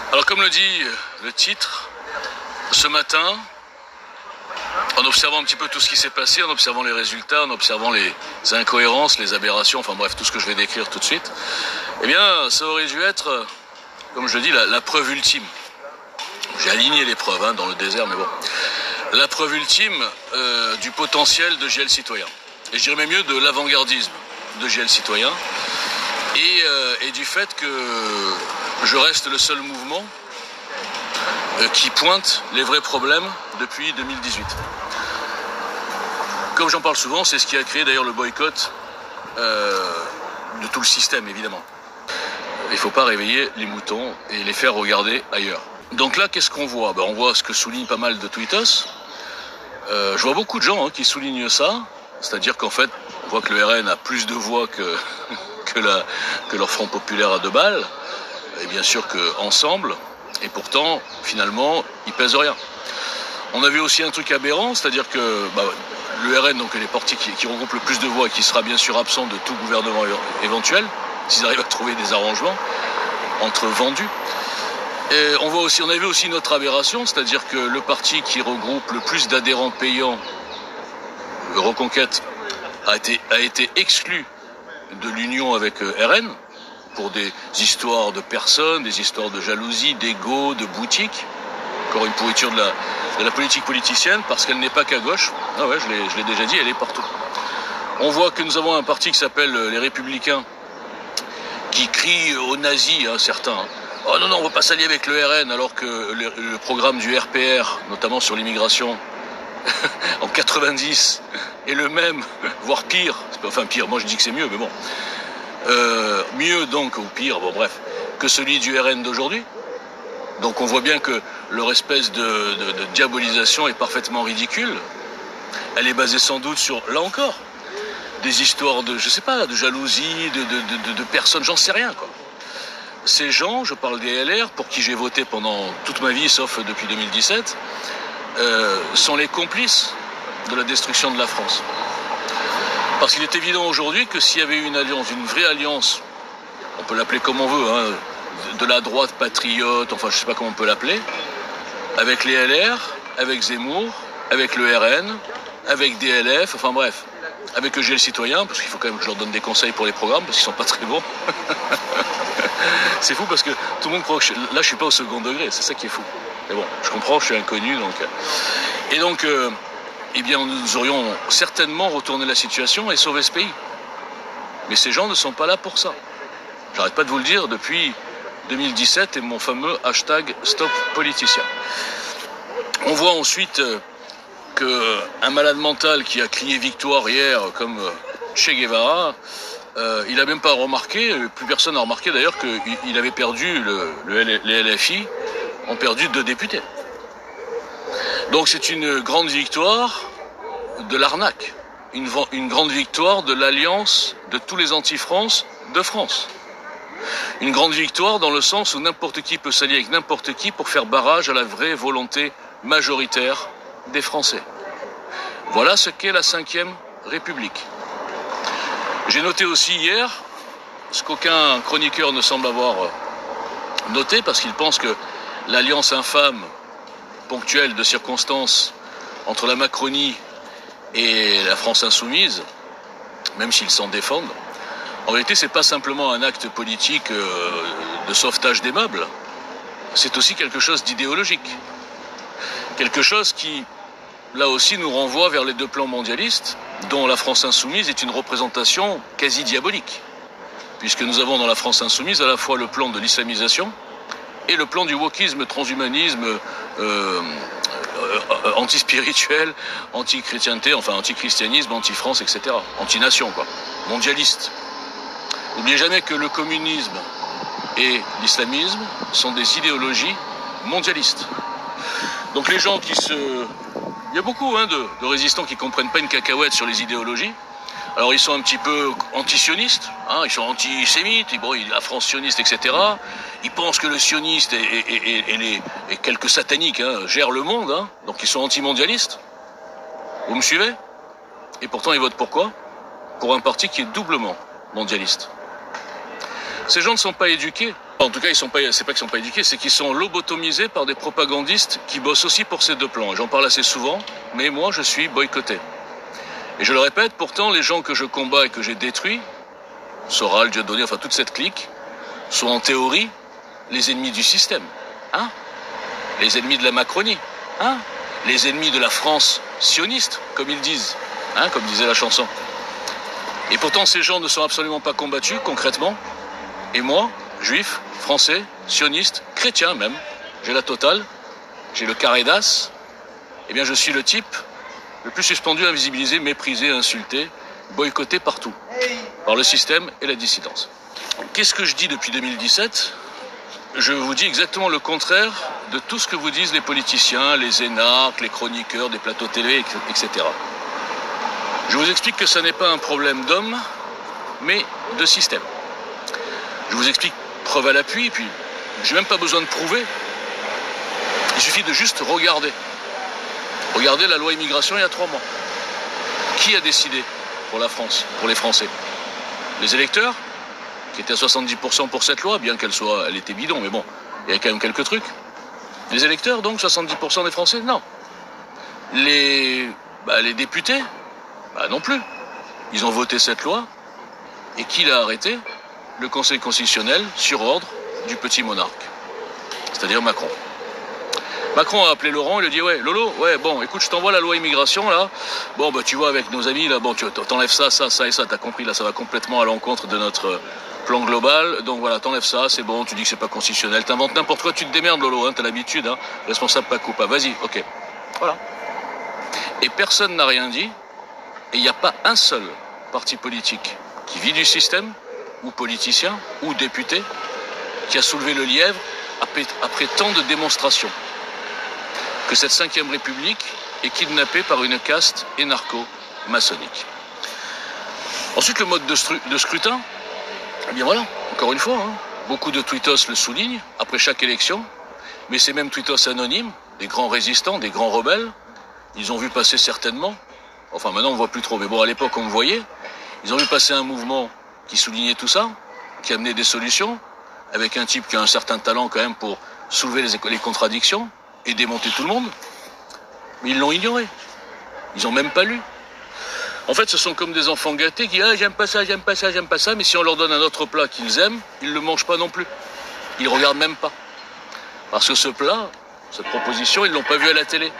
Alors comme le dit le titre, ce matin, en observant un petit peu tout ce qui s'est passé, en observant les résultats, en observant les incohérences, les aberrations, enfin bref, tout ce que je vais décrire tout de suite, eh bien, ça aurait dû être, comme je le dis, la preuve ultime. J'ai aligné les preuves dans le désert, mais bon. La preuve ultime du potentiel de GL Citoyen. Et je dirais même mieux de l'avant-gardisme de GL Citoyen. Et du fait que je reste le seul mouvement qui pointe les vrais problèmes depuis 2018. Comme j'en parle souvent, c'est ce qui a créé d'ailleurs le boycott de tout le système, évidemment. Il ne faut pas réveiller les moutons et les faire regarder ailleurs. Donc là, qu'est-ce qu'on voit? On voit ce que souligne pas mal de tweetos. Je vois beaucoup de gens qui soulignent ça, c'est-à-dire qu'en fait, on voit que le RN a plus de voix que leur Front Populaire à 2 balles, et bien sûr qu'ensemble, et pourtant, finalement, ils pèsent rien. On a vu aussi un truc aberrant, c'est-à-dire que le RN, donc les partis qui regroupent le plus de voix et qui sera bien sûr absent de tout gouvernement éventuel, s'ils arrivent à trouver des arrangements entre vendus. Et on a vu aussi une autre aberration, c'est-à-dire que le parti qui regroupe le plus d'adhérents payants, Reconquête, a été exclu de l'union avec RN pour des histoires de personnes, des histoires de jalousie, d'ego, de boutique. Encore une pourriture de la politique politicienne, parce qu'elle n'est pas qu'à gauche. Ah ouais, je l'ai déjà dit, elle est partout. On voit que nous avons un parti qui s'appelle les Républicains, qui crie aux nazis, certains. Oh non, on ne va pas s'allier avec le RN, alors que le programme du RPR, notamment sur l'immigration, en 90, est le même, voire pire. Enfin pire, moi je dis que c'est mieux, mais bon. Mieux donc, ou pire, bon bref, que celui du RN d'aujourd'hui. Donc on voit bien que leur espèce de diabolisation est parfaitement ridicule. Elle est basée sans doute sur, là encore, des histoires de, je sais pas, de jalousie, de personnes, j'en sais rien, quoi. Ces gens, je parle des LR, pour qui j'ai voté pendant toute ma vie, sauf depuis 2017, sont les complices de la destruction de la France. Parce qu'il est évident aujourd'hui que s'il y avait eu une alliance, une vraie alliance, on peut l'appeler comme on veut, de la droite patriote, enfin je sais pas comment on peut l'appeler, avec les LR, avec Zemmour, avec le RN, avec DLF, enfin bref, avec le GL Citoyen, parce qu'il faut quand même que je leur donne des conseils pour les programmes, parce qu'ils sont pas très bons. C'est fou parce que tout le monde croit que là je suis pas au second degré, c'est ça qui est fou. Mais bon, je comprends, je suis inconnu, donc. Et donc, eh bien, nous aurions certainement retourné la situation et sauvé ce pays. Mais ces gens ne sont pas là pour ça. J'arrête pas de vous le dire depuis 2017 et mon fameux hashtag #StopPoliticien. On voit ensuite qu'un malade mental qui a crié victoire hier, comme Che Guevara, il n'a même pas remarqué, plus personne n'a remarqué d'ailleurs qu'il avait perdu, les LFI ont perdu 2 députés. Donc c'est une grande victoire de l'arnaque, une grande victoire de l'alliance de tous les anti-France de France. Une grande victoire dans le sens où n'importe qui peut s'allier avec n'importe qui pour faire barrage à la vraie volonté majoritaire des Français. Voilà ce qu'est la Ve République. J'ai noté aussi hier, ce qu'aucun chroniqueur ne semble avoir noté, parce qu'il pense que l'alliance infâme, ponctuelle de circonstances, entre la Macronie et la France insoumise, même s'ils s'en défendent, en réalité, c'est pas simplement un acte politique de sauvetage des meubles, c'est aussi quelque chose d'idéologique. Quelque chose qui, là aussi, nous renvoie vers les 2 plans mondialistes, dont la France insoumise est une représentation quasi diabolique. Puisque nous avons dans la France insoumise à la fois le plan de l'islamisation et le plan du wokisme, transhumanisme, anti-spirituel, anti-chrétienté, enfin anti-christianisme, anti-France, etc. Anti-nation, quoi. Mondialiste. N'oubliez jamais que le communisme et l'islamisme sont des idéologies mondialistes. Donc les gens il y a beaucoup de résistants qui ne comprennent pas une cacahuète sur les idéologies. Alors ils sont un petit peu anti-sionistes, ils sont antisémites, la France sioniste, etc. Ils pensent que le sioniste et quelques sataniques gèrent le monde, donc ils sont anti-mondialistes. Vous me suivez? Et pourtant ils votent pour quoi? Pour un parti qui est doublement mondialiste. Ces gens ne sont pas éduqués. En tout cas, c'est pas qu'ils sont pas éduqués, c'est qu'ils sont lobotomisés par des propagandistes qui bossent aussi pour ces deux plans. J'en parle assez souvent, mais moi, je suis boycotté. Et je le répète, pourtant, les gens que je combats et que j'ai détruits, Soral, Dieudonné, enfin toute cette clique, sont en théorie les ennemis du système. Hein? Les ennemis de la Macronie. Hein? Les ennemis de la France sioniste, comme ils disent. Hein? Comme disait la chanson. Et pourtant, ces gens ne sont absolument pas combattus, concrètement. Et moi, juif, français, sioniste, chrétien même, j'ai la totale, j'ai le carré d'as, eh bien je suis le type le plus suspendu, invisibilisé, méprisé, insulté, boycotté partout, par le système et la dissidence. Qu'est-ce que je dis depuis 2017? Je vous dis exactement le contraire de tout ce que vous disent les politiciens, les énarques, les chroniqueurs des plateaux télé, etc. Je vous explique que ça n'est pas un problème d'homme, mais de système. Je vous explique preuve à l'appui, et puis j'ai même pas besoin de prouver. Il suffit de juste regarder. Regardez la loi immigration il y a 3 mois. Qui a décidé pour la France, pour les Français? Les électeurs, qui étaient à 70% pour cette loi, bien elle était bidon, mais bon, il y a quand même quelques trucs. Les électeurs, donc, 70% des Français? Non. Les députés? Non plus. Ils ont voté cette loi, et qui l'a arrêté? Le Conseil constitutionnel, sur ordre du petit monarque, c'est-à-dire Macron. Macron a appelé Laurent, il lui a dit « Ouais, Lolo, ouais, bon, écoute, je t'envoie la loi immigration, là. Bon, tu vois, avec nos amis, là, bon, tu t'enlèves ça, ça, ça et ça, t'as compris, là, ça va complètement à l'encontre de notre plan global. Donc voilà, t'enlèves ça, c'est bon, tu dis que c'est pas constitutionnel. T'inventes n'importe quoi, tu te démerdes, Lolo, hein, t'as l'habitude, hein. Responsable, pas coupable. Vas-y, ok. Voilà. Et personne n'a rien dit, et il n'y a pas un seul parti politique qui vit du système, ou politicien, ou député, qui a soulevé le lièvre après tant de démonstrations que cette 5e République est kidnappée par une caste énarco-maçonnique. Ensuite, le mode de scrutin, eh bien voilà, encore une fois, hein, beaucoup de tweetos le soulignent après chaque élection, mais ces mêmes tweetos anonymes, des grands résistants, des grands rebelles, ils ont vu passer certainement, enfin maintenant on ne voit plus trop, mais bon à l'époque on me voyait, ils ont vu passer un mouvement qui soulignait tout ça, qui amenait des solutions, avec un type qui a un certain talent quand même pour soulever les contradictions et démonter tout le monde. Mais ils l'ont ignoré. Ils n'ont même pas lu. En fait, ce sont comme des enfants gâtés qui disent « Ah, j'aime pas ça, j'aime pas ça, j'aime pas ça », mais si on leur donne un autre plat qu'ils aiment, ils ne le mangent pas non plus. Ils ne regardent même pas. Parce que ce plat, cette proposition, ils ne l'ont pas vu à la télé.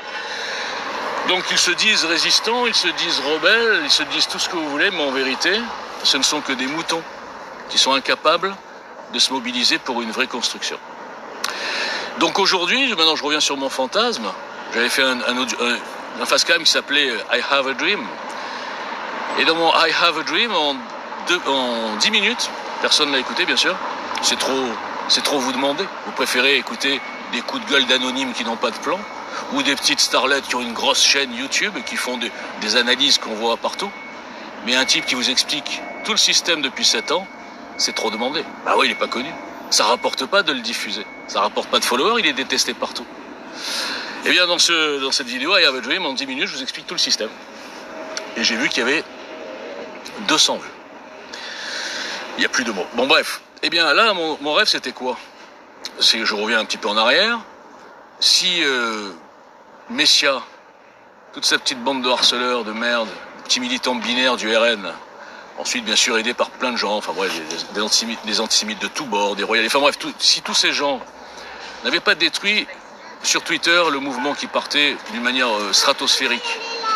Donc ils se disent résistants, ils se disent rebelles, ils se disent tout ce que vous voulez, mais en vérité, ce ne sont que des moutons qui sont incapables de se mobiliser pour une vraie construction. Donc aujourd'hui, maintenant je reviens sur mon fantasme, j'avais fait un facecam qui s'appelait I Have a Dream. Et dans mon I Have a Dream, en 10 minutes, personne ne l'a écouté bien sûr, c'est trop vous demander. Vous préférez écouter des coups de gueule d'anonymes qui n'ont pas de plan, ou des petites starlettes qui ont une grosse chaîne YouTube et qui font des analyses qu'on voit partout. Mais un type qui vous explique tout le système depuis 7 ans, c'est trop demandé. Bah oui, il n'est pas connu. Ça rapporte pas de le diffuser. Ça rapporte pas de followers, il est détesté partout. Et bien dans cette vidéo, I Have a Dream, en 10 minutes, je vous explique tout le système. Et j'ai vu qu'il y avait 200 vues. Il n'y a plus de mots. Bon bref. Et bien là, mon rêve c'était quoi? Je reviens un petit peu en arrière. Si Messia, toute sa petite bande de harceleurs, de merde, petits militants binaires du RN, ensuite bien sûr aidés par plein de gens, enfin bref, des antisémites de tous bords, des royalistes, enfin bref, si tous ces gens n'avaient pas détruit sur Twitter le mouvement qui partait d'une manière stratosphérique,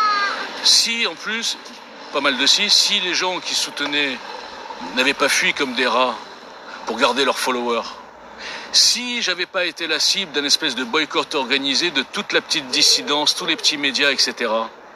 si en plus, pas mal de si les gens qui soutenaient n'avaient pas fui comme des rats pour garder leurs followers, si j'avais pas été la cible d'un espèce de boycott organisé de toute la petite dissidence, tous les petits médias, etc.,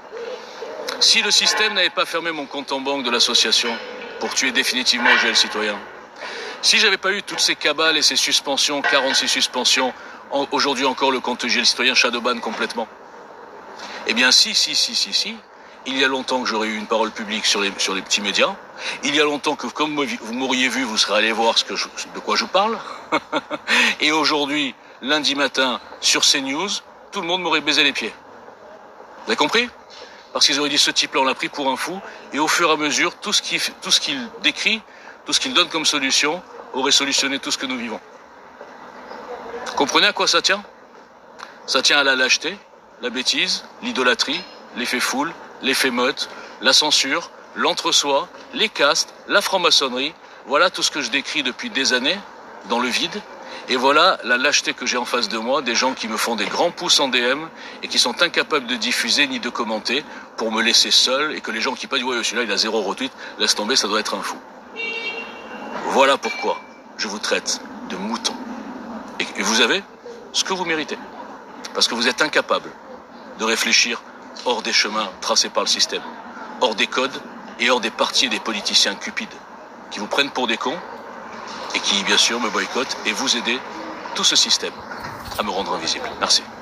si le système n'avait pas fermé mon compte en banque de l'association pour tuer définitivement GL Citoyen, si j'avais pas eu toutes ces cabales et ces suspensions, 46 suspensions, aujourd'hui encore le compte GL Citoyen shadowban complètement, eh bien si, il y a longtemps que j'aurais eu une parole publique sur les petits médias, il y a longtemps que comme vous m'auriez vu, vous serez allé voir de quoi je parle, et aujourd'hui, lundi matin, sur CNews, tout le monde m'aurait baisé les pieds. Vous avez compris? Parce qu'ils auraient dit ce type-là, on l'a pris pour un fou, et au fur et à mesure, tout ce qu'il décrit, tout ce qu'il donne comme solution, aurait solutionné tout ce que nous vivons. Comprenez à quoi ça tient? Ça tient à la lâcheté, la bêtise, l'idolâtrie, l'effet foule, l'effet meute, la censure, l'entre-soi, les castes, la franc-maçonnerie. Voilà tout ce que je décris depuis des années, dans le vide. Et voilà la lâcheté que j'ai en face de moi, des gens qui me font des grands pouces en DM et qui sont incapables de diffuser ni de commenter pour me laisser seul, et que les gens qui disent « ouais, celui-là il a 0 retweet, laisse tomber, ça doit être un fou ». Voilà pourquoi je vous traite de mouton. Et vous avez ce que vous méritez. Parce que vous êtes incapable de réfléchir hors des chemins tracés par le système, hors des codes et hors des partis et des politiciens cupides qui vous prennent pour des cons et qui, bien sûr, me boycottent et vous aidez tout ce système à me rendre invisible. Merci.